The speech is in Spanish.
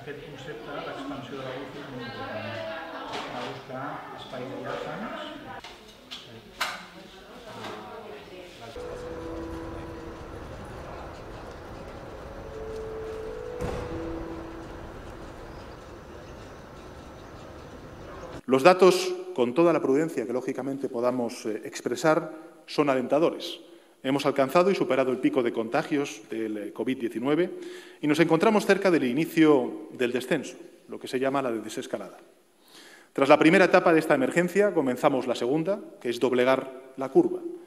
aquest concepte d'expansió de la UCI és molt important. A buscar espais diàfans. Los datos, con toda la prudencia que lógicamente podamos expresar, son alentadores. Hemos alcanzado y superado el pico de contagios del COVID-19 y nos encontramos cerca del inicio del descenso, lo que se llama la desescalada. Tras la primera etapa de esta emergencia, comenzamos la segunda, que es doblegar la curva.